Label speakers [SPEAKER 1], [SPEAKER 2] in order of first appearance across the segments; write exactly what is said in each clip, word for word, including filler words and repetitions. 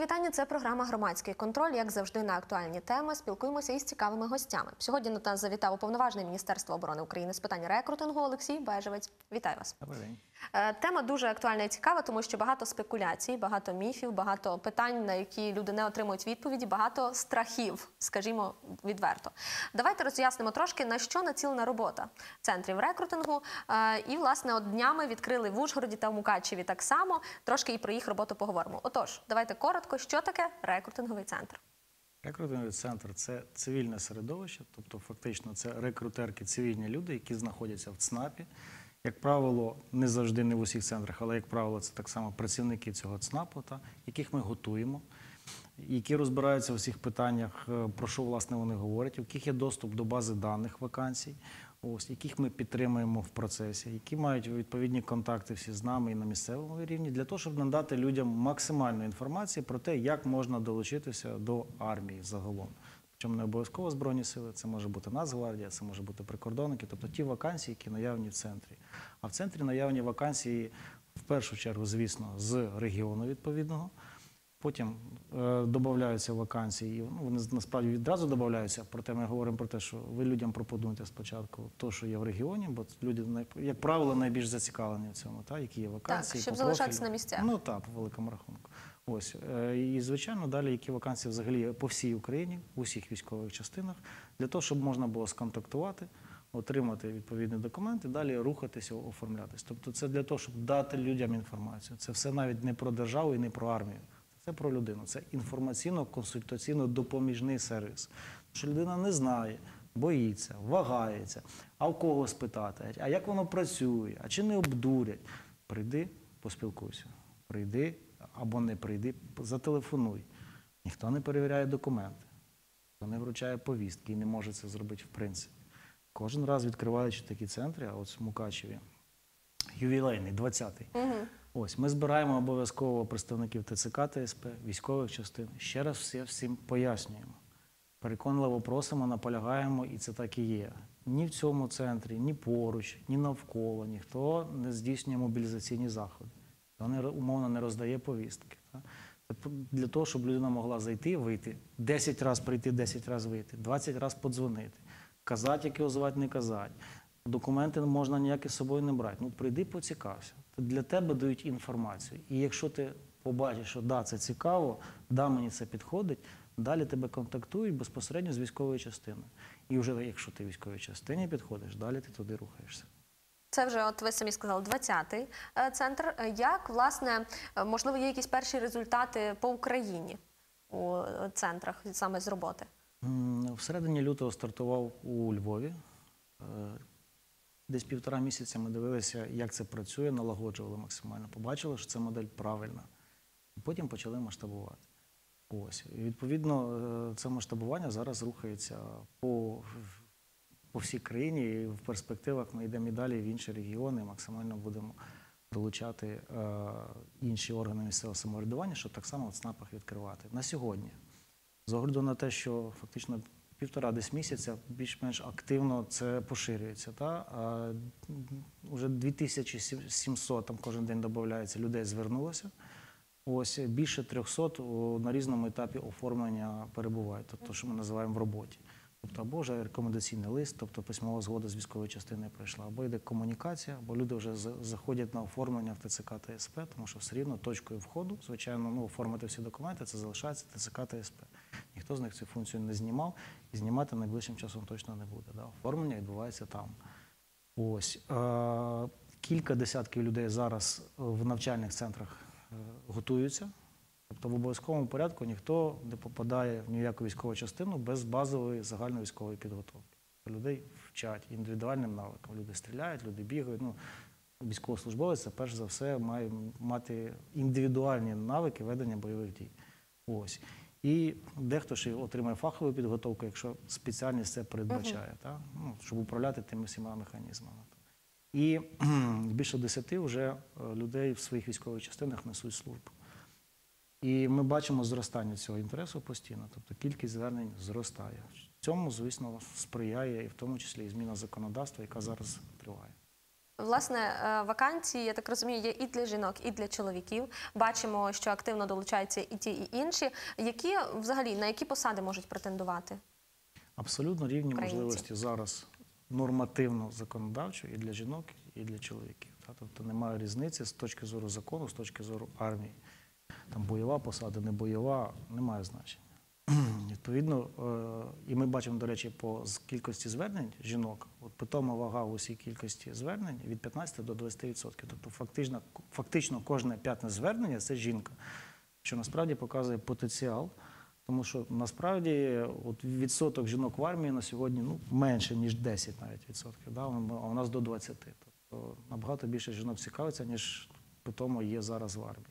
[SPEAKER 1] Мої вітання. Це програма «Громадський контроль». Як завжди, на актуальні теми спілкуємося із цікавими гостями. Сьогодні до нас завітав уповноважений Міністерства оборони України з питань рекрутингу Олексій Бежевець. Вітаю вас.
[SPEAKER 2] Добрий день.
[SPEAKER 1] Тема дуже актуальна і цікава, тому що багато спекуляцій, багато міфів, багато питань, на які люди не отримують відповіді, багато страхів, скажімо відверто. Давайте роз'яснимо трошки, на що націлена робота центрів рекрутингу. І, власне, от днями відкрили в Ужгороді та в Мукачеві так само. Трошки і про їх роботу поговоримо. Отож, давайте коротко, що таке рекрутинговий центр?
[SPEAKER 2] Рекрутинговий центр – це цивільне середовище, тобто фактично це рекрутерки, цивільні люди, які знаходяться в ЦНАПі. Як правило, не завжди, не в усіх центрах, але, як правило, це так само працівники цього ЦНАПу, та, яких ми готуємо, які розбираються у всіх питаннях, про що, власне, вони говорять, у яких є доступ до бази даних вакансій, ось, яких ми підтримуємо в процесі, які мають відповідні контакти всі з нами і на місцевому рівні, для того, щоб надати людям максимальну інформацію про те, як можна долучитися до армії загалом. Причому не обов'язково Збройні сили, це може бути Нацгвардія, це може бути прикордонники, тобто ті вакансії, які наявні в центрі. А в центрі наявні вакансії, в першу чергу, звісно, з регіону відповідного. Потім е, додаються вакансії, ну, вони насправді відразу додаються, проте ми говоримо про те, що ви людям пропонуєте спочатку те, що є в регіоні, бо люди, як правило, найбільш зацікавлені в цьому, та, які є вакансії.
[SPEAKER 1] Так, щоб залишатися на місцях.
[SPEAKER 2] Ну так, по великому рахунку. Ось. І, звичайно, далі, які вакансії взагалі є по всій Україні, в усіх військових частинах, для того, щоб можна було сконтактувати, отримати відповідні документи, далі рухатися, оформлятися. Тобто це для того, щоб дати людям інформацію. Це все навіть не про державу і не про армію. Це про людину. Це інформаційно-консультаційно-допоміжний сервіс. Що людина не знає, боїться, вагається, а в кого спитати, а як воно працює, а чи не обдурять. Прийди, поспілкуйся. Прийди або не прийди, зателефонуй. Ніхто не перевіряє документи, ніхто не вручає повістки і не може це зробити в принципі. Кожен раз відкриваючи такі центри, а от в Мукачеві, ювілейний, двадцятий, угу. Ось, ми збираємо обов'язково представників ТЦК, ТСП, військових частин. Ще раз все всім пояснюємо. Переконливо просимо, наполягаємо, і це так і є. Ні в цьому центрі, ні поруч, ні навколо, ніхто не здійснює мобілізаційні заходи. Ніхто умовно не роздає повістки. Це для того, щоб людина могла зайти, вийти, десять разів прийти, десять разів вийти, двадцять разів подзвонити, казати, як його звати, не казати. Документи можна ніякі з собою не брати. Ну, прийди, поцікався. Для тебе дають інформацію. І якщо ти побачиш, що да, це цікаво, да, мені це підходить, далі тебе контактують безпосередньо з військовою частиною. І вже якщо ти військовій частині підходиш, далі ти туди рухаєшся.
[SPEAKER 1] Це вже, от ви самі сказали, двадцятий центр. Як, власне, можливо, є якісь перші результати по Україні у центрах саме з роботи?
[SPEAKER 2] В середині лютого стартував у Львові. Десь півтора місяця ми дивилися, як це працює, налагоджували максимально. Побачили, що це модель правильна. І потім почали масштабувати. Ось. І відповідно, це масштабування зараз рухається по, по всій країні. І в перспективах ми йдемо і далі в інші регіони, максимально будемо долучати е, інші органи місцевого самоврядування, щоб так само в ЦНАПах відкривати. На сьогодні, з огляду на те, що фактично півтора десь місяця більш-менш активно це поширюється. Та? А вже дві тисячі сімсот, там кожен день додається, людей звернулося. Ось більше трьохсот на різному етапі оформлення перебувають, тобто, що ми називаємо в роботі. Тобто, або вже рекомендаційний лист, тобто письмова згода з військової частини прийшла, або йде комунікація, або люди вже заходять на оформлення в ТЦК ТСП, тому що все рівно точкою входу, звичайно, ну, оформити всі документи, це залишається ТЦК ТСП. Ніхто з них цю функцію не знімав і знімати найближчим часом точно не буде. Да? Оформлення відбувається там. Ось. Е кілька десятків людей зараз в навчальних центрах е готуються. Тобто в обов'язковому порядку ніхто не попадає в ніяку військову частину без базової загальновійськової підготовки. Людей вчать індивідуальним навикам. Люди стріляють, люди бігають. Ну, військовослужбовець, це перш за все, має мати індивідуальні навики ведення бойових дій. Ось. І дехто ще отримає фахову підготовку, якщо спеціальність це передбачає, uh-huh. та? Ну, щоб управляти тими всіма механізмами. І більше десяти вже людей в своїх військових частинах несуть службу. І ми бачимо зростання цього інтересу постійно, тобто кількість звернень зростає. В цьому, звісно, сприяє і в тому числі і зміна законодавства, яка зараз триває.
[SPEAKER 1] Власне, е, вакансії, я так розумію, є і для жінок, і для чоловіків. Бачимо, що активно долучаються і ті, і інші. Які взагалі, на які посади можуть претендувати?
[SPEAKER 2] Абсолютно рівні
[SPEAKER 1] Українці.
[SPEAKER 2] можливості зараз нормативно законодавчо і для жінок, і для чоловіків. Та? Тобто немає різниці з точки зору закону, з точки зору армії. Там бойова посада, не бойова, немає значення. Відповідно, е, і ми бачимо, до речі, по з- кількості звернень жінок, от питома вага в усій кількості звернень від п'ятнадцяти до двадцяти відсотків. Тобто фактично, фактично кожне п'яте звернення – це жінка, що насправді показує потенціал, тому що насправді от відсоток жінок в армії на сьогодні ну, менше, ніж десять навіть відсотків, да? а у нас до двадцяти. Тобто набагато більше жінок цікавиться, ніж питомо є зараз в армії.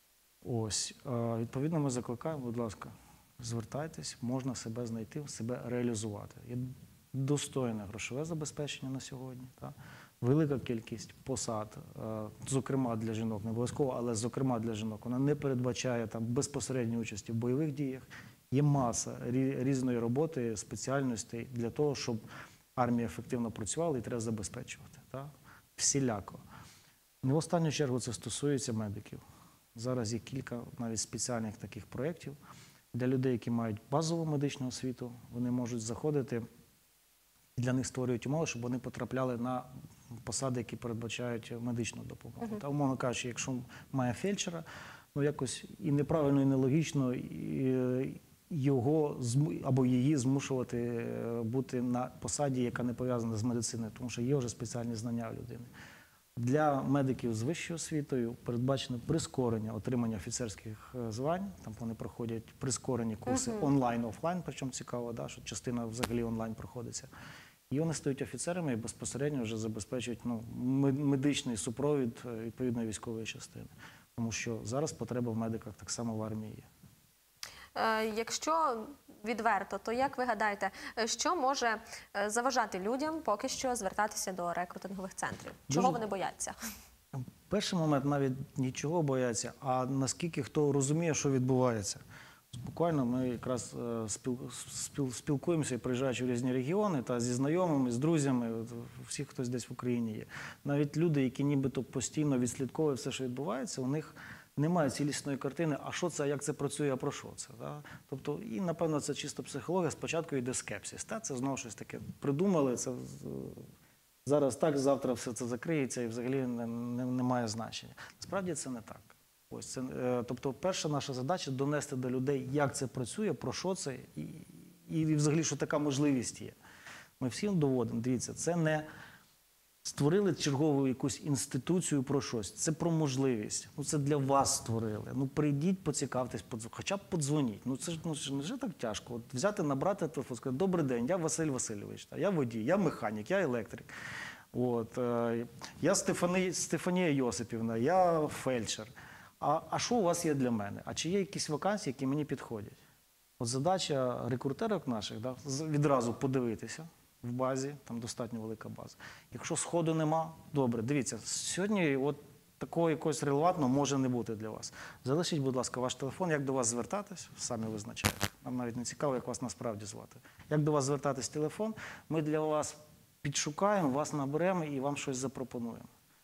[SPEAKER 2] Ось, е, відповідно, ми закликаємо, будь ласка, звертайтесь, можна себе знайти, себе реалізувати. Є достойне грошове забезпечення на сьогодні, та? Велика кількість посад, е, зокрема для жінок, не обов'язково, але зокрема для жінок, вона не передбачає там безпосередньої участі в бойових діях. Є маса рі- різної роботи, спеціальностей для того, щоб армія ефективно працювала і треба забезпечувати. Та? Всіляко. Не в останню чергу це стосується медиків. Зараз є кілька навіть спеціальних таких проєктів для людей, які мають базову медичну освіту. Вони можуть заходити, і для них створюють умови, щоб вони потрапляли на посади, які передбачають медичну допомогу. Та, умовно кажучи, якщо має фельдшера, ну якось і неправильно, і нелогічно і його зму- або її змушувати е, бути на посаді, яка не пов'язана з медициною, тому що є вже спеціальні знання у людини. Для медиків з вищою освітою передбачено прискорення отримання офіцерських е, звань. Там вони проходять прискорені курси онлайн, офлайн, причому цікаво, да, що частина взагалі онлайн проходиться. І вони стають офіцерами і безпосередньо вже забезпечують ну, мед- медичний супровід е, відповідної військової частини. Тому що зараз потреба в медиках так само в армії є.
[SPEAKER 1] Е, Якщо відверто, то як ви гадаєте, е, що може е, заважати людям поки що звертатися до рекрутингових центрів? Чого
[SPEAKER 2] Дуже-
[SPEAKER 1] вони бояться?
[SPEAKER 2] Перший момент навіть нічого бояться, а наскільки хто розуміє, що відбувається. Буквально ми якраз е, спіл- спіл- спілкуємося, і приїжджаючи в різні регіони, та зі знайомими, з друзями, от, всіх, хтось десь в Україні є. Навіть люди, які нібито постійно відслідковують все, що відбувається, у них немає цілісної картини, а що це, як це працює, а про що це. Да? Тобто, і, напевно, це чисто психологія, спочатку йде скепсис. Та? Це знову щось таке придумали, це зараз так, завтра все це закриється і взагалі не, не, не має значення. Насправді це не так. Ось це, е, тобто, перша наша задача донести до людей, як це працює, про що це і, і взагалі, що така можливість є. Ми всім доводимо, дивіться, це не створили чергову якусь інституцію про щось, це про можливість. Ну, це для вас створили. Ну, прийдіть, поцікавтесь, подз- хоча б подзвоніть. Ну, це ж ну, ж не ж так тяжко. От взяти, набрати телефон, сказати, добрий день, я Василь Васильович, та, я водій, я механік, я електрик. От, е, я Стефани, Стефанія Йосипівна, я фельдшер. А, а що у вас є для мене? А чи є якісь вакансії, які мені підходять? От задача рекрутерок наших да, з- відразу подивитися в базі, там достатньо велика база. Якщо сходу нема, добре, дивіться, сьогодні от такого якогось релевантного може не бути для вас. Залишіть, будь ласка, ваш телефон, як до вас звертатись, самі визначаєте. Нам навіть не цікаво, як вас насправді звати. Як до вас звертатись телефон, ми для вас підшукаємо, вас наберемо і вам щось запропонуємо.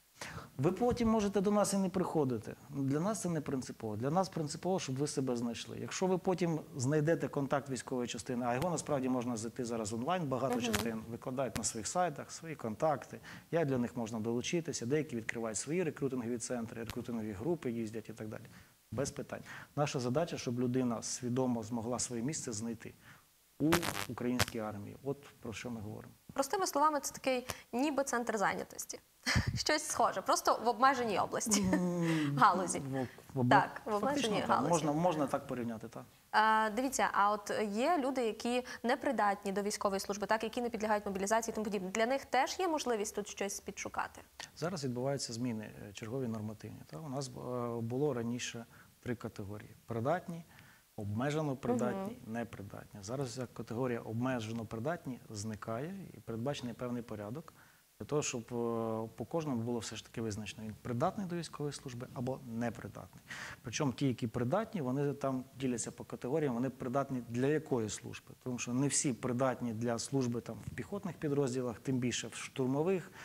[SPEAKER 2] Ви потім можете до нас і не приходити. Для нас це не принципово. Для нас принципово, щоб ви себе знайшли. Якщо ви потім знайдете контакт військової частини, а його насправді можна знайти зараз онлайн, багато частин викладають на своїх сайтах, свої контакти, як для них можна долучитися, деякі відкривають свої рекрутингові центри, рекрутингові групи їздять і так далі. Без питань. Наша задача, щоб людина свідомо змогла своє місце знайти у українській армії. От про що ми говоримо.
[SPEAKER 1] Простими словами, це такий ніби центр зайнятості. Щось схоже, просто в обмеженій області, в галузі.
[SPEAKER 2] В, в, в,
[SPEAKER 1] Так, в
[SPEAKER 2] фактично,
[SPEAKER 1] обмеженій
[SPEAKER 2] так.
[SPEAKER 1] галузі.
[SPEAKER 2] Можна, можна так порівняти, так.
[SPEAKER 1] А, дивіться, а от є люди, які не придатні до військової служби, так, які не підлягають мобілізації і тому подібне. Для них теж є можливість тут щось підшукати?
[SPEAKER 2] Зараз відбуваються зміни е, чергові нормативні. Та? У нас е, було раніше три категорії: придатні, обмежено придатні, непридатні. Зараз ця категорія обмежено придатні зникає і передбачений певний порядок для того, щоб е, по кожному було все ж таки визначено, він придатний до військової служби або непридатний. Причому ті, які придатні, вони там діляться по категоріям, вони придатні для якої служби. Тому що не всі придатні для служби там, в піхотних підрозділах, тим більше в штурмових,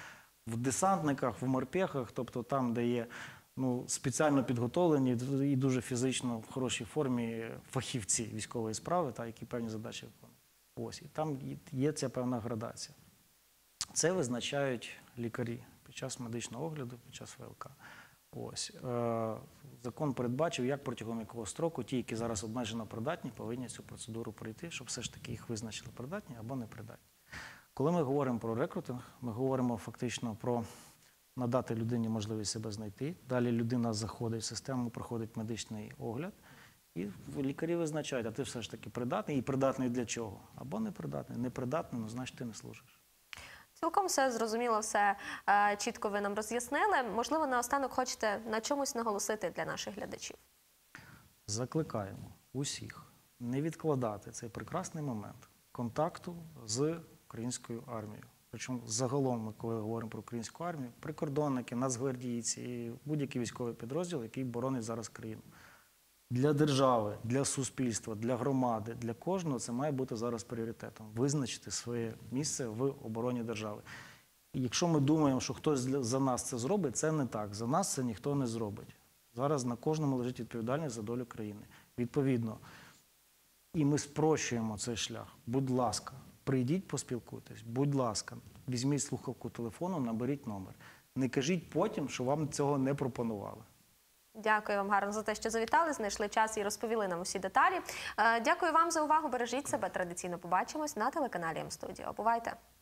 [SPEAKER 2] в десантниках, в морпехах, тобто там, де є ну, спеціально підготовлені і дуже фізично в хорошій формі фахівці військової справи, та, які певні задачі виконують. Ось, і там є ця певна градація. Це визначають лікарі під час медичного огляду, під час ВЛК. Ось. Е, закон передбачив, як протягом якого строку ті, які зараз обмежено придатні, повинні цю процедуру пройти, щоб все ж таки їх визначили придатні або непридатні. Коли ми говоримо про рекрутинг, ми говоримо фактично про надати людині можливість себе знайти. Далі людина заходить в систему, проходить медичний огляд, і лікарі визначають, а ти все ж таки придатний, і придатний для чого? Або непридатний. Непридатний, ну, значить, ти не служиш.
[SPEAKER 1] Цілком все зрозуміло, все е, чітко ви нам роз'яснили. Можливо, наостанок хочете на чомусь наголосити для наших глядачів?
[SPEAKER 2] Закликаємо усіх не відкладати цей прекрасний момент контакту з українською армією. Причому загалом, ми, коли говоримо про українську армію, прикордонники, нацгвардійці і будь-який військовий підрозділ, який боронить зараз країну. Для держави, для суспільства, для громади, для кожного це має бути зараз пріоритетом. Визначити своє місце в обороні держави. І якщо ми думаємо, що хтось за нас це зробить, це не так. За нас це ніхто не зробить. Зараз на кожному лежить відповідальність за долю країни. Відповідно, і ми спрощуємо цей шлях. Будь ласка, прийдіть, поспілкуйтесь. Будь ласка, візьміть слухавку телефону, наберіть номер. Не кажіть потім, що вам цього не пропонували.
[SPEAKER 1] Дякую вам гарно за те, що завітали, знайшли час і розповіли нам усі деталі. Е, Дякую вам за увагу. Бережіть себе. Традиційно побачимось на телеканалі М-студіо. Бувайте!